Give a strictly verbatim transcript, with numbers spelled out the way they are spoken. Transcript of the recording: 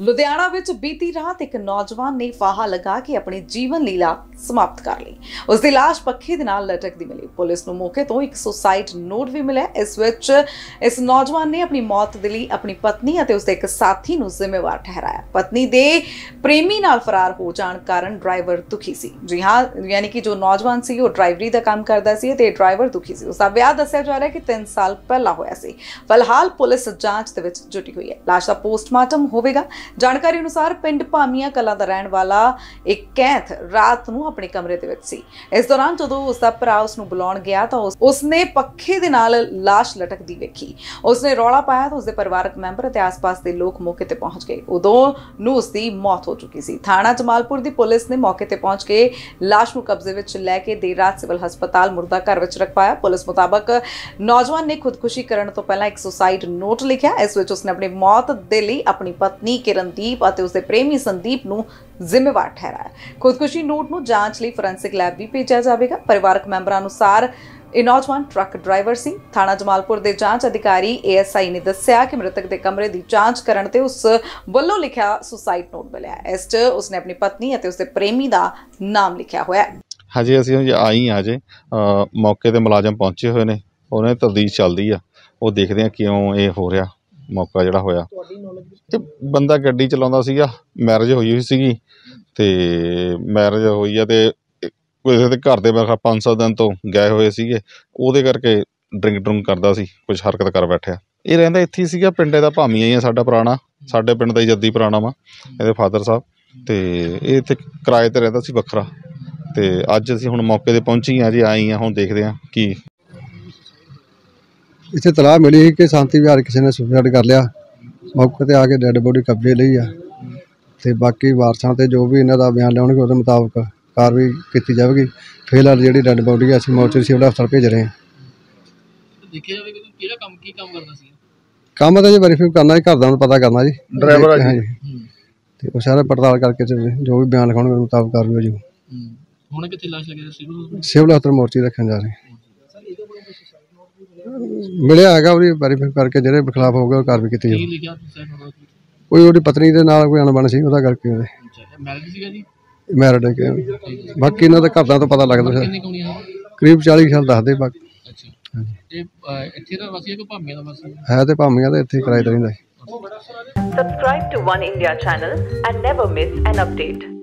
ਲੁਧਿਆਣਾ ਵਿੱਚ ਬੀਤੀ ਰਾਤ ਇੱਕ ਨੌਜਵਾਨ ਨੇ ਫਾਹਾ ਲਗਾ ਕੇ ਆਪਣੀ ਜੀਵਨ ਲੀਲਾ ਸਮਾਪਤ ਕਰ ਲਈ। ਉਸ ਦੀ ਲਾਸ਼ ਪੱਖੇ ਦੇ ਨਾਲ ਲਟਕਦੀ ਮਿਲੀ। ਪੁਲਿਸ ਨੂੰ ਮੌਕੇ ਤੋਂ ਇੱਕ ਸੁਸਾਈਡ ਨੋਟ ਵੀ ਮਿਲਿਆ। ਇਸ ਵਿੱਚ ਇਸ ਨੌਜਵਾਨ ਨੇ ਆਪਣੀ ਮੌਤ ਦੇ ਲਈ ਆਪਣੀ ਪਤਨੀ ਅਤੇ ਉਸਦੇ ਇੱਕ ਸਾਥੀ ਨੂੰ ਜ਼ਿੰਮੇਵਾਰ ਠਹਿਰਾਇਆ। ਪਤਨੀ ਦੇ ਪ੍ਰੇਮੀ ਨਾਲ ਫਰਾਰ ਹੋ ਜਾਣ ਕਾਰਨ ਡਰਾਈਵਰ ਦੁਖੀ ਸੀ। ਜੀ ਹਾਂ, ਯਾਨੀ ਕਿ ਜੋ ਨੌਜਵਾਨ ਸੀ ਉਹ ਡਰਾਈਵਰੀ ਦਾ ਕੰਮ ਕਰਦਾ ਸੀ ਤੇ ਡਰਾਈਵਰ ਦੁਖੀ ਸੀ। ਉਸ ਦਾ ਵਿਆਹ ਦੱਸਿਆ ਜਾ ਰਿਹਾ ਕਿ ਤਿੰਨ ਸਾਲ ਪਹਿਲਾਂ ਹੋਇਆ ਸੀ। ਫਿਲਹਾਲ ਪੁਲਿਸ ਜਾਂਚ ਦੇ ਵਿੱਚ ਜੁਟੀ ਹੋਈ ਹੈ। ਲਾਸ਼ ਦਾ ਪੋਸਟਮਾਰਟਮ ਹੋਵੇਗਾ। ਜਾਣਕਾਰੀ ਅਨੁਸਾਰ ਪਿੰਡ ਭਾਮੀਆਂ ਕਲਾਂ ਦਾ ਰਹਿਣ ਵਾਲਾ ਇੱਕ ਕੈਂਥ ਰਾਤ ਨੂੰ ਆਪਣੇ ਕਮਰੇ ਦੇ ਵਿੱਚ ਸੀ। ਇਸ ਦੌਰਾਨ ਜਦੋਂ ਉਸ ਦਾ ਭਰਾ ਉਸ ਨੂੰ ਬੁਲਾਉਣ ਗਿਆ ਤਾਂ ਉਸਨੇ ਪੱਖੇ ਦੇ ਨਾਲ ਲਾਸ਼ ਲਟਕਦੀ ਵੇਖੀ। ਉਸਨੇ ਰੌਲਾ ਪਾਇਆ ਤਾਂ ਉਸਦੇ ਪਰਿਵਾਰਕ ਮੈਂਬਰ ਅਤੇ ਆਸ-ਪਾਸ ਦੇ ਲੋਕ ਮੌਕੇ ਤੇ ਪਹੁੰਚ ਗਏ। ਉਦੋਂ ਨੂੰ ਉਸ ਦੀ ਮੌਤ ਹੋ ਚੁੱਕੀ ਸੀ। ਥਾਣਾ ਜਮਾਲਪੁਰ ਦੀ ਪੁਲਿਸ ਨੇ ਮੌਕੇ ਤੇ ਪਹੁੰਚ ਕੇ ਲਾਸ਼ ਨੂੰ ਕਬਜ਼ੇ ਵਿੱਚ ਲੈ ਕੇ ਦੇਰ ਰਾਤ ਸਿਵਲ ਹਸਪਤਾਲ ਮੁਰਦਾ ਘਰ ਵਿੱਚ ਰਖਵਾਇਆ। ਪੁਲਿਸ ਮੁਤਾਬਕ ਨੌਜਵਾਨ ਨੇ ਖੁਦਕੁਸ਼ੀ ਕਰਨ ਤੋਂ ਪਹਿਲਾਂ ਇੱਕ ਸੁਸਾਈਡ ਨੋਟ ਲਿਖਿਆ। ਇਸ ਵਿੱਚ ਉਸਨੇ ਆਪਣੀ ਮੌਤ ਦੇ ਲਈ ਆਪਣੀ ਪਤਨੀ ਕਿਰਨਦੀਪ ਅਤੇ ਉਸਦੇ ਪ੍ਰੇਮੀ ਸੰਦੀਪ ਨੂੰ ਜ਼ਿੰਮੇਵਾਰ ਠਹਿਰਾਇਆ। ਖੁਦਕੁਸ਼ੀ ਨੋਟ ਨੂੰ ਜਾਂਚ ਲਈ ਫੋਰੈਂਸਿਕ ਲੈਬ ਵੀ ਭੇਜਿਆ ਜਾਵੇਗਾ। ਪਰਿਵਾਰਕ ਮੈਂਬਰਾਂ ਅਨੁਸਾਰ ਇਹ ਨੌਜਵਾਨ ਟਰੱਕ ਡਰਾਈਵਰ ਸੀ। ਥਾਣਾ ਜਮਾਲਪੁਰ ਦੇ ਜਾਂਚ ਅਧਿਕਾਰੀ ਏ ਐਸ ਆਈ ਨੇ ਦੱਸਿਆ ਕਿ ਮ੍ਰਿਤਕ ਦੇ ਕਮਰੇ ਦੀ ਜਾਂਚ ਕਰਨ ਤੇ ਉਸ ਵੱਲੋਂ ਲਿਖਿਆ ਸੁਸਾਈਡ ਨੋਟ ਮਿਲਿਆ। ਇਸ 'ਚ ਉਸਨੇ ਆਪਣੀ ਪਤਨੀ ਅਤੇ ਉਸਦੇ ਪ੍ਰੇਮੀ ਦਾ ਨਾਮ ਲਿਖਿਆ ਹੋਇਆ ਹੈ। ਹਜੇ ਅਸੀਂ ਆਈ ਹਾਂ ਅਜੇ ਮੌਕੇ ਤੇ ਮੁਲਾਜ਼ਮ ਪਹੁੰਚੇ ਹੋਏ ਨੇ। ਉਹਨਾਂ ਦੀ ਤਫਤੀਸ਼ ਚੱਲਦੀ ਆ। ਉਹ ਦੇਖਦੇ ਆ ਕਿਉਂ ਇਹ ਹੋ ਰਿਹਾ। ਮੌਕਾ ਜਿਹੜਾ ਹੋਇਆ ਤੇ ਬੰਦਾ ਗੱਡੀ ਚਲਾਉਂਦਾ ਸੀਗਾ। ਮੈਰਿਜ ਹੋਈ ਹੋਈ ਸੀਗੀ ਤੇ ਮੈਰਿਜ ਹੋਈ ਆ ਤੇ ਕਿਸੇ ਦੇ ਘਰ ਦੇ ਮੈਂ ਪੰਜ ਸੱਤ ਦਿਨ ਤੋਂ ਗਏ ਹੋਏ ਸੀਗੇ। ਉਹਦੇ ਕਰਕੇ ਡਰਿੰਕ ਡਰੁੰਕ ਕਰਦਾ ਸੀ, ਕੁਛ ਹਰਕਤ ਕਰ ਬੈਠਿਆ। ਇਹ ਰਹਿੰਦਾ ਇੱਥੇ ਹੀ ਸੀਗਾ, ਪਿੰਡੇ ਦਾ ਭਾਮੀਆਂ ਹੀ ਆ ਸਾਡਾ ਪੁਰਾਣਾ। ਸਾਡੇ ਪਿੰਡ ਦਾ ਹੀ ਜੱਦੀ ਪੁਰਾਣਾ ਵਾ ਇਹਦੇ ਫਾਦਰ ਸਾਹਿਬ। ਤੇ ਇਹ ਇੱਥੇ ਕਿਰਾਏ ਤੇ ਰਹਿੰਦਾ ਸੀ ਵੱਖਰਾ। ਤੇ ਅੱਜ ਅਸੀਂ ਹੁਣ ਮੌਕੇ ਤੇ ਪਹੁੰਚੀ ਹਾਂ ਜੀ, ਆਈ ਹਾਂ। ਹੁਣ ਦੇਖਦੇ ਹਾਂ ਕੀ ਇੱਥੇ ਤਲਾਹ ਮਿਲੀ ਸੀ ਕਿ ਸ਼ਾਂਤੀ ਵਿਹਾਰ ਕਿਸੇ ਨੇ ਸੁਸਾਈਡ ਕਰ ਲਿਆ। ਮੌਕੇ ਤੇ ਆ ਕੇ ਡੈੱਡ ਬੋਡੀ ਕਬਜ਼ੇ ਲਈ ਆ ਤੇ ਬਾਕੀ ਵਾਰਸਾਂ ਤੇ ਜੋ ਵੀ ਇਹਨਾਂ ਦਾ ਬਿਆਨ ਲਿਆਉਣਗੇ ਉਹਦੇ ਮੁਤਾਬਕ ਕਾਰਵਾਈ ਕੀਤੀ ਜਾਵੇਗੀ। ਫਿਲਹਾਲ ਜਿਹੜੀ ਡੈੱਡ ਬੋਡੀ ਆ ਅਸੀਂ ਮੋਰਚਰੀ ਸਿਵਲ ਹਸਪਤਾਲ ਭੇਜ ਰਹੇ ਹਾਂ। ਦੇਖਿਆ ਜਾਵੇ ਕਿ ਕਿਹੜਾ ਕੰਮ ਕੀ ਕੰਮ ਕਰਦਾ ਸੀ? ਕੰਮ ਤਾਂ ਜੀ ਵੈਰੀਫਾਈ ਕਰਨਾ ਜੀ, ਘਰਦਿਆਂ ਨੂੰ ਪਤਾ ਕਰਨਾ ਜੀ। ਡਰਾਈਵਰ ਆ ਜੀ ਤੇ ਉਹ ਸਾਰਾ ਪੜਤਾਲ ਕਰਕੇ ਜੋ ਵੀ ਬਿਆਨ ਲਿਖਾਉਣਗੇ ਉਹਦੇ ਮੁਤਾਬਕ ਕਾਰਵਾਈ ਹੋ ਜਾਊ। ਹੁਣ ਕਿੱਥੇ ਲਾਸ਼ ਲੱਗੀ? ਸਿਵਲ ਹਸਪਤਾਲ ਮੋਰਚਰੀ ਰੱਖਣ ਜਾ ਰਹੇ। ਮਿਲਿਆ ਹੈਗਾ, ਉਹਦੀ ਵੈਰੀਫਾਈ ਕਰਕੇ ਜਿਹੜੇ ਖਿਲਾਫ ਹੋਊਗਾ ਉਹ ਕਾਰਵਾਈ ਕੀਤੀ ਜਾਊ। ਕੋਈ ਉਹਦੀ ਪਤਨੀ ਦੇ ਨਾਲ ਕੋਈ ਅਣਬਣ ਸੀ, ਉਹਦਾ ਕਰਕੇ ਉਹਦੇ ਮੈਰਿਡ ਹੈ। ਬਾਕੀ ਇਹਨਾਂ ਦੇ ਘਰਦਿਆਂ ਤੋਂ ਪਤਾ ਲੱਗਦਾ ਕਰੀਬ ਚਾਲੀ ਸਾਲ ਦੱਸਦੇ। ਬਾਕੀ ਹੈ ਤੇ ਭਾਮੀਆਂ ਦਾ ਇੱਥੇ ਕਿਰਾਏ ਤੇ ਰਹਿੰਦਾ। Subscribe to One India channel and never miss an update.